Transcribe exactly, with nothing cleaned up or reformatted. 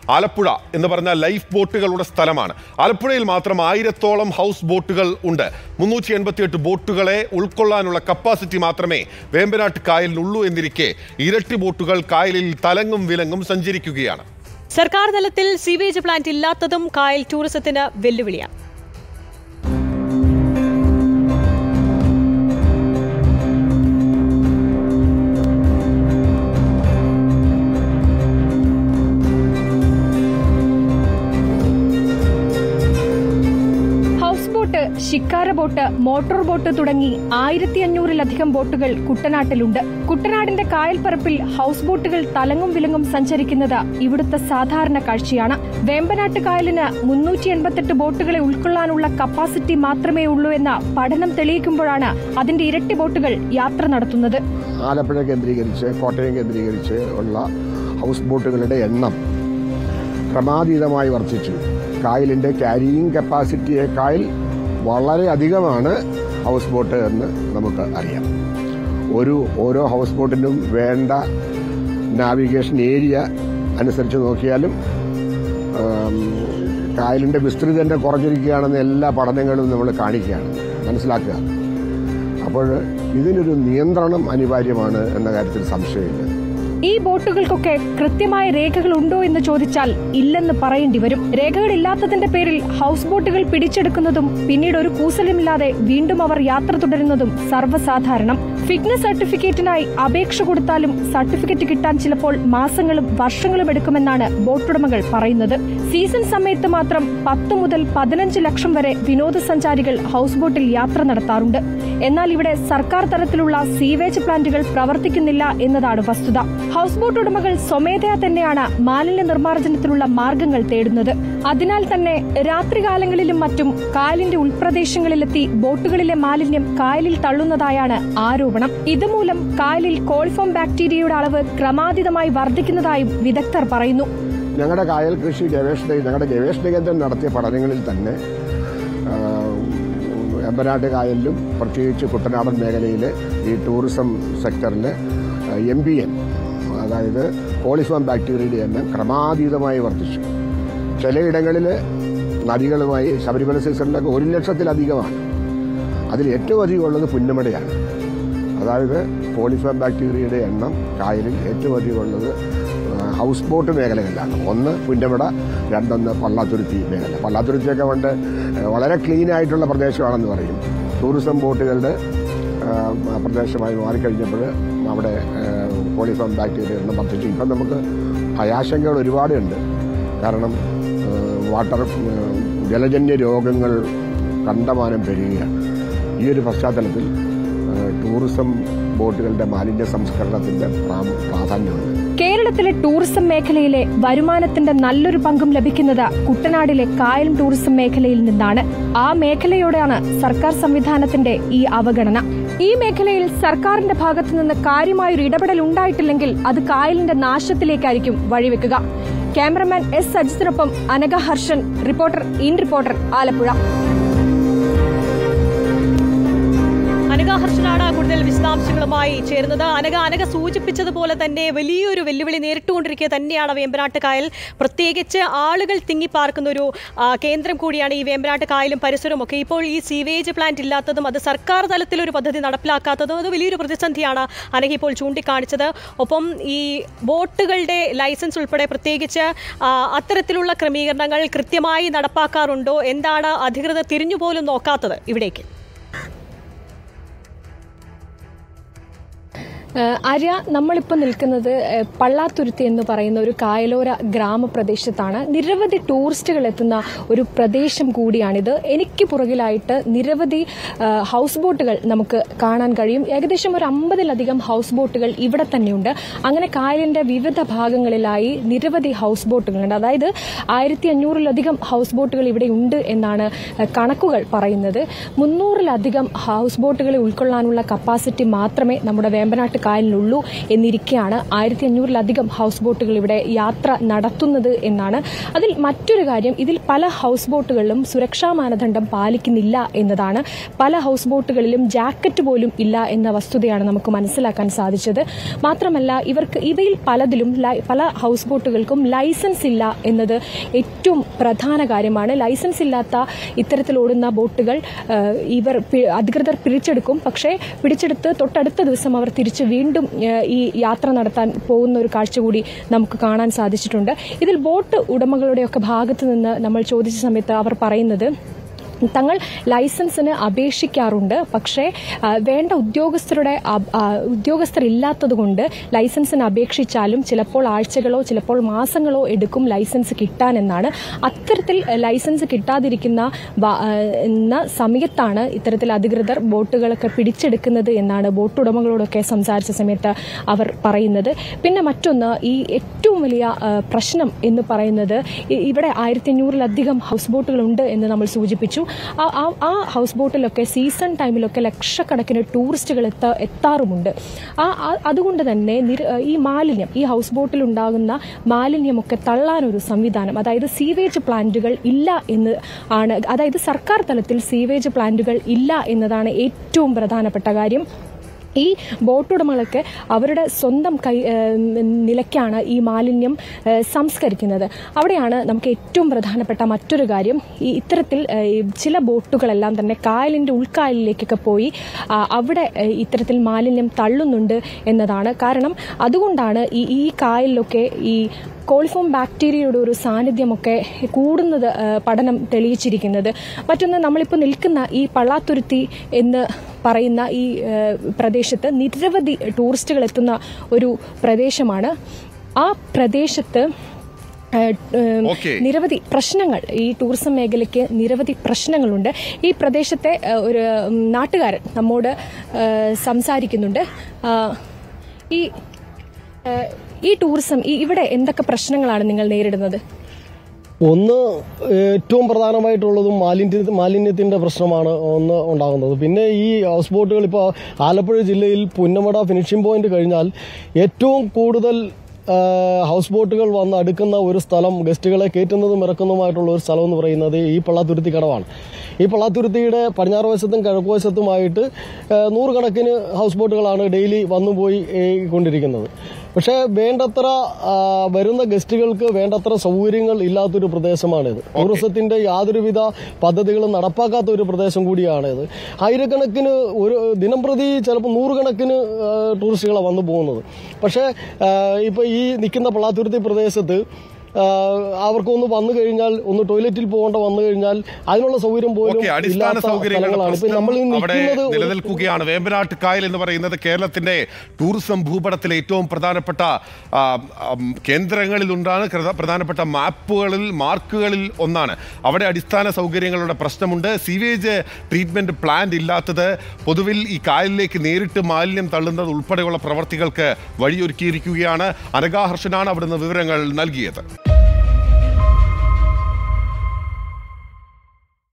ആലപ്പുഴ എന്ന് പറഞ്ഞാൽ ലൈഫ് ബോട്ടുകളുടെ സ്ഥലമാണ്. ആലപ്പുഴയിൽ മാത്രം ആയിരത്തോളം ഹൗസ് ബോട്ടുകൾ ഉണ്ട്. മുന്നൂറ്റി എൺപത്തിയെട്ട് ബോട്ടുകളെ ഉൾക്കൊള്ളാനുള്ള കപ്പാസിറ്റി മാത്രമേ വേമ്പനാട്ട് കായലിനുള്ളൂ എന്നിരിക്കെ ഇരട്ടി ബോട്ടുകൾ കായലിൽ തലങ്ങും വിലങ്ങും സഞ്ചരിക്കുകയാണ്. സർക്കാർ തലത്തിൽ സീവേജ് പ്ലാന്റ് ഇല്ലാത്തതും കായൽ ടൂറിസത്തിന് വെല്ലുവിളിയാണ്. ഷിക്കാര ബോട്ട്, മോട്ടോർ ബോട്ട് തുടങ്ങി ആയിരത്തി അഞ്ഞൂറിലധികം ബോട്ടുകൾ കുട്ടനാട്ടിലുണ്ട്. കുട്ടനാടിന്റെ കായൽപ്പരപ്പിൽ ഹൌസ് ബോട്ടുകൾ തലങ്ങും വിലങ്ങും സഞ്ചരിക്കുന്നത് ഇവിടുത്തെ സാധാരണ കാഴ്ചയാണ്. വേമ്പനാട്ട് കായലിന് മുന്നൂറ്റി എൺപത്തെട്ട് ബോട്ടുകളെ ഉൾക്കൊള്ളാനുള്ള കപ്പാസിറ്റി മാത്രമേ ഉള്ളൂ എന്ന പഠനം തെളിയിക്കുമ്പോഴാണ് അതിന്റെ ഇരട്ടി ബോട്ടുകൾ യാത്ര നടത്തുന്നത്. ആലപ്പുഴ കേന്ദ്രീകരിച്ച്, കോട്ടയം കേന്ദ്രീകരിച്ച് ഉള്ള ഹൌസ് ബോട്ടുകളുടെ എണ്ണം ക്രമാതീതമായി വർദ്ധിച്ചു. കായലിന്റെ ക്യാരിയിങ് കപ്പാസിറ്റിയേക്കാൾ വളരെ അധികമാണ് ഹൗസ് ബോട്ട് എന്ന് നമുക്ക് അറിയാം. ഒരു ഓരോ ഹൗസ് ബോട്ടിനും വേണ്ട നാവിഗേഷൻ ഏരിയ അനുസരിച്ച് നോക്കിയാലും കായലിൻ്റെ വിസ്തൃതി തന്നെ കുറഞ്ഞിരിക്കുകയാണെന്ന് എല്ലാ പഠനങ്ങളും നമ്മൾ കാണിക്കുകയാണ്, മനസ്സിലാക്കുക. അപ്പോൾ ഇതിനൊരു നിയന്ത്രണം അനിവാര്യമാണ് എന്ന കാര്യത്തിൽ സംശയമില്ല. ഈ ബോട്ടുകൾക്കൊക്കെ കൃത്യമായ രേഖകളുണ്ടോ എന്ന് ചോദിച്ചാൽ ഇല്ലെന്ന് പറയേണ്ടി വരും. രേഖകളില്ലാത്തതിന്റെ പേരിൽ ഹൌസ് ബോട്ടുകൾ പിടിച്ചെടുക്കുന്നതും പിന്നീട് ഒരു കൂസലുമില്ലാതെ വീണ്ടും അവർ യാത്ര തുടരുന്നതും സർവ്വസാധാരണം. ഫിറ്റ്നസ് സർട്ടിഫിക്കറ്റിനായി അപേക്ഷ കൊടുത്താലും സർട്ടിഫിക്കറ്റ് കിട്ടാൻ ചിലപ്പോൾ മാസങ്ങളും വർഷങ്ങളും എടുക്കുമെന്നാണ് ബോട്ടുടമകൾ പറയുന്നത്. സീസൺ സമയത്ത് മാത്രം പത്ത് മുതൽ പതിനഞ്ച് ലക്ഷം വരെ വിനോദസഞ്ചാരികൾ ഹൌസ് ബോട്ടിൽ യാത്ര നടത്താറുണ്ട്. എന്നാൽ ഇവിടെ സർക്കാർ തലത്തിലുള്ള സീവേജ് പ്ലാന്റുകൾ പ്രവർത്തിക്കുന്നില്ല എന്നതാണ് വസ്തുത. ഹൌസ് ബോട്ട് ഉടമകൾ സ്വമേധയാ തന്നെയാണ് മാലിന്യ നിർമ്മാർജ്ജനത്തിനുള്ള മാർഗങ്ങൾ തേടുന്നത്. അതിനാൽ തന്നെ രാത്രികാലങ്ങളിലും മറ്റും കായലിന്റെ ഉൾപ്രദേശങ്ങളിലെത്തി ബോട്ടുകളിലെ മാലിന്യം കായലിൽ തള്ളുന്നതായാണ് ആരോപണം. ഇതുമൂലം കായലിൽ കോൾഫോം ബാക്ടീരിയയുടെ അളവ് ക്രമാതീതമായി വർദ്ധിക്കുന്നതായും വിദഗ്ധർ പറയുന്നു. ഞങ്ങളുടെ കായൽ കൃഷി ഗവേഷണ ഞങ്ങളുടെ ഗവേഷണ കേന്ദ്രം നടത്തിയ പഠനങ്ങളിൽ തന്നെ വേമ്പനാട്ട് കായലിലും പ്രത്യേകിച്ച് കുട്ടനാടൻ മേഖലയിൽ ഈ ടൂറിസം സെക്ടറിൽ എം ബി എൻ അതായത് കോളിഫോം ബാക്ടീരിയയുടെ എണ്ണം ക്രമാതീതമായി വർദ്ധിച്ചു. ചിലയിടങ്ങളിൽ നദികളുമായി ശബരിമല സീസണിലൊക്കെ ഒരു ലക്ഷത്തിലധികമാണ്. അതിൽ ഏറ്റവും അധികം ഉള്ളത് പുന്നമടയാണ്. അതായത് കോളിഫോം ബാക്ടീരിയയുടെ എണ്ണം കായലിൽ ഏറ്റവും അധികം ഉള്ളത് ഹൗസ് ബോട്ട് മേഖലകളിലാണ്. ഒന്ന് പുന്നമട, രണ്ടൊന്ന് പള്ളാത്തുരുത്തി മേഖല. പള്ളാത്തുരുത്തിയൊക്കെ കൊണ്ട് വളരെ ക്ലീൻ ആയിട്ടുള്ള പ്രദേശമാണെന്ന് പറയും. ടൂറിസം ബോട്ടുകളുടെ പ്രദേശമായി മാറിക്കഴിഞ്ഞപ്പോൾ അവിടെ കോളിഫോം ബാക്ടീരിയ എണ്ണം വർദ്ധിച്ചു. ഇപ്പം നമുക്ക് ഭയാശങ്കകൾ ഒരുപാടുണ്ട്. കാരണം വാട്ടർ ജലജന്യ രോഗങ്ങൾ കണ്ടമാനം പെരുകയാണ്. ഈ ഒരു പശ്ചാത്തലത്തിൽ ടൂറിസം ബോട്ടുകളുടെ മാലിന്യ സംസ്കരണത്തിന്റെ പ്രാധാന്യമുണ്ട്. കേരളത്തിലെ ടൂറിസം മേഖലയിലെ വരുമാനത്തിന്റെ നല്ലൊരു പങ്കും ലഭിക്കുന്നത് കുട്ടനാടിലെ കായൽ ടൂറിസം മേഖലയിൽ നിന്നാണ്. ആ മേഖലയോടാണ് സർക്കാർ സംവിധാനത്തിന്റെ ഈ അവഗണന. ഈ മേഖലയിൽ സർക്കാരിന്റെ ഭാഗത്തു നിന്ന് കാര്യമായൊരു ഇടപെടൽ ഉണ്ടായിട്ടില്ലെങ്കിൽ അത് കായലിന്റെ നാശത്തിലേക്കായിരിക്കും വഴിവെക്കുക. ക്യാമറമാൻ എസ് സജിത്തിനൊപ്പം Anagha Harshan, reporter in Reporter, Alappuzha. Anagha ഹർഷനാണ് കൂടുതൽ വിശദാംശങ്ങളുമായി ചേരുന്നത്. അനഘ അനഘ സൂചിപ്പിച്ചതുപോലെ തന്നെ വലിയൊരു വെല്ലുവിളി നേരിട്ടുകൊണ്ടിരിക്കുക തന്നെയാണ് വേമ്പനാട്ട് കായൽ. പ്രത്യേകിച്ച് ആളുകൾ തിങ്ങിപ്പാർക്കുന്ന ഒരു കേന്ദ്രം കൂടിയാണ് ഈ വേമ്പനാട്ട് കായലും പരിസരവും ഒക്കെ. ഇപ്പോൾ ഈ സീവേജ് പ്ലാന്റ് ഇല്ലാത്തതും അത് സർക്കാർ തലത്തിലൊരു പദ്ധതി നടപ്പിലാക്കാത്തതും അത് വലിയൊരു പ്രതിസന്ധിയാണ് അനഘ ഇപ്പോൾ ചൂണ്ടിക്കാണിച്ചത്. ഒപ്പം ഈ ബോട്ടുകളുടെ ലൈസൻസ് ഉൾപ്പെടെ പ്രത്യേകിച്ച് അത്തരത്തിലുള്ള ക്രമീകരണങ്ങൾ കൃത്യമായി നടപ്പാക്കാറുണ്ടോ? എന്താണ് അധികൃതർ തിരിഞ്ഞുപോലും നോക്കാത്തത് ഇവിടേക്ക്? ആര്യ, നമ്മളിപ്പോൾ നിൽക്കുന്നത് പള്ളാത്തുരുത്തി എന്ന് പറയുന്ന ഒരു കായലോര ഗ്രാമപ്രദേശത്താണ്. നിരവധി ടൂറിസ്റ്റുകൾ എത്തുന്ന ഒരു പ്രദേശം കൂടിയാണിത്. എനിക്ക് പുറകിലായിട്ട് നിരവധി ഹൗസ് ബോട്ടുകൾ നമുക്ക് കാണാൻ കഴിയും. ഏകദേശം ഒരു അമ്പതിലധികം ഹൗസ് ബോട്ടുകൾ ഇവിടെ തന്നെയുണ്ട്. അങ്ങനെ കായലിന്റെ വിവിധ ഭാഗങ്ങളിലായി നിരവധി ഹൗസ് ബോട്ടുകളുണ്ട്. അതായത് ആയിരത്തി അഞ്ഞൂറിലധികം ഹൗസ് ബോട്ടുകൾ ഇവിടെ ഉണ്ട് എന്നാണ് കണക്കുകൾ പറയുന്നത്. മുന്നൂറിലധികം ഹൗസ് ബോട്ടുകളെ ഉൾക്കൊള്ളാനുള്ള കപ്പാസിറ്റി മാത്രമേ നമ്മുടെ വേമ്പനാട്ട് കായലിനുള്ളൂ എന്നിരിക്കെയാണ് ആയിരത്തി അഞ്ഞൂറിലധികം ഹൗസ് ബോട്ടുകൾ ഇവിടെ യാത്ര നടത്തുന്നത് എന്നാണ്. അതിൽ മറ്റൊരു കാര്യം, ഇതിൽ പല ഹൗസ് ബോട്ടുകളിലും സുരക്ഷാ മാനദണ്ഡം പാലിക്കുന്നില്ല എന്നതാണ്. പല ഹൗസ് ബോട്ടുകളിലും ജാക്കറ്റ് പോലും ഇല്ല എന്ന വസ്തുതയാണ് നമുക്ക് മനസ്സിലാക്കാൻ സാധിച്ചത്. മാത്രമല്ല, ഇവർക്ക് ഇവയിൽ പലതിലും പല ഹൗസ് ബോട്ടുകൾക്കും ലൈസൻസ് ഇല്ല എന്നത് ഏറ്റവും പ്രധാന കാര്യമാണ്. ലൈസൻസ് ഇല്ലാത്ത ഇത്തരത്തിലോടുന്ന ബോട്ടുകൾ ഇവർ അധികൃതർ പിടിച്ചെടുക്കും. പക്ഷേ പിടിച്ചെടുത്ത് തൊട്ടടുത്ത ദിവസം അവർ തിരിച്ച് വീണ്ടും ഈ യാത്ര നടത്താൻ പോകുന്ന ഒരു കാഴ്ച കൂടി നമുക്ക് കാണാൻ സാധിച്ചിട്ടുണ്ട്. ഇതിൽ ബോട്ട് ഉടമകളുടെയൊക്കെ ഭാഗത്ത് നിന്ന് നമ്മൾ ചോദിച്ച സമയത്ത് അവർ പറയുന്നത് തങ്ങൾ ലൈസൻസിന് അപേക്ഷിക്കാറുണ്ട്, പക്ഷേ വേണ്ട ഉദ്യോഗസ്ഥരുടെ ഉദ്യോഗസ്ഥരില്ലാത്തതുകൊണ്ട് ലൈസൻസിന് അപേക്ഷിച്ചാലും ചിലപ്പോൾ ആഴ്ചകളോ ചിലപ്പോൾ മാസങ്ങളോ എടുക്കും ലൈസൻസ് കിട്ടാനെന്നാണ്. അത്തരത്തിൽ ലൈസൻസ് കിട്ടാതിരിക്കുന്ന സമയത്താണ് ഇത്തരത്തിൽ അധികൃതർ ബോട്ടുകളൊക്കെ പിടിച്ചെടുക്കുന്നത് എന്നാണ് ബോട്ട് ഉടമകളോടൊക്കെ സംസാരിച്ച സമയത്ത് അവർ പറയുന്നത്. പിന്നെ മറ്റൊന്ന്, ഈ ഏറ്റവും വലിയ പ്രശ്നം എന്ന് പറയുന്നത് ഇവിടെ ആയിരത്തി അഞ്ഞൂറിലധികം ഹൗസ് ബോട്ടുകളുണ്ട് എന്ന് നമ്മൾ സൂചിപ്പിച്ചു. ആ ഹൗസ് ബോട്ടിലൊക്കെ സീസൺ ടൈമിലൊക്കെ ലക്ഷക്കണക്കിന് ടൂറിസ്റ്റുകൾ എത്താ എത്താറുമുണ്ട്. ആ അതുകൊണ്ട് തന്നെ ഈ മാലിന്യം, ഈ ഹൗസ് ബോട്ടിൽ ഉണ്ടാകുന്ന മാലിന്യമൊക്കെ തള്ളാനൊരു സംവിധാനം, അതായത് സീവേജ് പ്ലാന്റുകൾ ഇല്ല എന്ന് ആണ്. അതായത് സർക്കാർ തലത്തിൽ സീവേജ് പ്ലാന്റുകൾ ഇല്ല എന്നതാണ് ഏറ്റവും പ്രധാനപ്പെട്ട കാര്യം. ഈ ബോട്ടുടമകളൊക്കെ അവരുടെ സ്വന്തം കൈ നിലയ്ക്കാണ് ഈ മാലിന്യം സംസ്കരിക്കുന്നത്. അവിടെയാണ് നമുക്ക് ഏറ്റവും പ്രധാനപ്പെട്ട മറ്റൊരു കാര്യം, ഈ ഇത്തരത്തിൽ ചില ബോട്ടുകളെല്ലാം തന്നെ കായലിൻ്റെ ഉൾക്കായലിലേക്കൊക്കെ പോയി അവിടെ ഇത്തരത്തിൽ മാലിന്യം തള്ളുന്നുണ്ട് എന്നതാണ്. കാരണം അതുകൊണ്ടാണ് ഈ ഈ കായലിലൊക്കെ ഈ കോളിഫോം ബാക്ടീരിയയുടെ ഒരു സാന്നിധ്യമൊക്കെ കൂടുന്നത് പഠനം തെളിയിച്ചിരിക്കുന്നത്. മറ്റൊന്ന്, നമ്മളിപ്പോൾ നിൽക്കുന്ന ഈ പള്ളാത്തുരുത്തി എന്ന് പറയുന്ന ഈ പ്രദേശത്ത് നിരവധി ടൂറിസ്റ്റുകൾ എത്തുന്ന ഒരു പ്രദേശമാണ്. ആ പ്രദേശത്ത് നിരവധി പ്രശ്നങ്ങൾ, ഈ ടൂറിസം മേഖലയ്ക്ക് നിരവധി പ്രശ്നങ്ങളുണ്ട്. ഈ പ്രദേശത്തെ ഒരു നാട്ടുകാരൻ നമ്മോട് സംസാരിക്കുന്നുണ്ട്. ഈ ഈ ടൂറിസം ഇവിടെ എന്തൊക്കെ പ്രശ്നങ്ങളാണ് നിങ്ങൾ നേരിടുന്നത്? ഒന്ന്, ഏറ്റവും പ്രധാനമായിട്ടുള്ളതും മാലിന്യ മാലിന്യത്തിന്റെ പ്രശ്നമാണ് ഒന്ന് ഉണ്ടാകുന്നത്. പിന്നെ ഈ ഹൗസ് ബോട്ടുകൾ ഇപ്പോൾ ആലപ്പുഴ ജില്ലയിൽ പുന്നമട ഫിനിഷിംഗ് പോയിന്റ് കഴിഞ്ഞാൽ ഏറ്റവും കൂടുതൽ ഹൗസ് ബോട്ടുകൾ വന്ന് അടുക്കുന്ന ഒരു സ്ഥലം, ഗസ്റ്റുകളെ കയറ്റുന്നതും ഇറക്കുന്നതുമായിട്ടുള്ള ഒരു സ്ഥലം എന്ന് പറയുന്നത് ഈ പള്ളാത്തുരുത്തി കടവാണ്. ഈ പള്ളാത്തുരുത്തിയുടെ പടിഞ്ഞാറ് വശത്തും കിഴക്ക് വശത്തുമായിട്ട് നൂറുകണക്കിന് ഹൗസ് ബോട്ടുകളാണ് ഡെയിലി വന്നുപോയി കൊണ്ടിരിക്കുന്നത്. പക്ഷേ വേണ്ടത്ര വരുന്ന ഗസ്റ്റുകൾക്ക് വേണ്ടത്ര സൗകര്യങ്ങൾ ഇല്ലാത്തൊരു പ്രദേശമാണിത്. ടൂറിസത്തിന്റെ യാതൊരുവിധ പദ്ധതികളും നടപ്പാക്കാത്ത ഒരു പ്രദേശം കൂടിയാണിത്. ആയിരക്കണക്കിന് ഒരു ദിനം പ്രതി ചിലപ്പോൾ നൂറുകണക്കിന് ടൂറിസ്റ്റുകളാണ് വന്നു പോകുന്നത്. പക്ഷേ ഇപ്പോൾ ഈ നിൽക്കുന്ന പള്ളാത്തുരുത്തി പ്രദേശത്ത് അവർക്കൊന്ന് വന്നു കഴിഞ്ഞാൽ, ഒന്ന് ടോയ്ലറ്റിൽ പോകേണ്ട വന്നു കഴിഞ്ഞാൽ അതിനുള്ള സൗകര്യം പോലും അടിസ്ഥാന സൗകര്യങ്ങൾ നിലനിൽക്കുകയാണ്. വേമ്പനാട്ട് കായൽ എന്ന് പറയുന്നത് കേരളത്തിന്റെ ടൂറിസം ഭൂപടത്തിലെ ഏറ്റവും പ്രധാനപ്പെട്ട കേന്ദ്രങ്ങളിൽ ഒന്നാണ്, പ്രധാനപ്പെട്ട മാപ്പുകളിൽ മാർക്കുകളിൽ ഒന്നാണ്. അവിടെ അടിസ്ഥാന സൗകര്യങ്ങളുടെ പ്രശ്നമുണ്ട്. സീവേജ് ട്രീറ്റ്മെന്റ് പ്ലാന്റ് ഇല്ലാത്തത് പൊതുവിൽ ഈ കായലിലേക്ക് നേരിട്ട് മാലിന്യം തള്ളുന്നത് ഉൾപ്പെടെയുള്ള പ്രവർത്തികൾക്ക് വഴിയൊരുക്കിയിരിക്കുകയാണ്. അനഘാഹർഷനാണ് അവിടുന്ന് വിവരങ്ങൾ നൽകിയത്.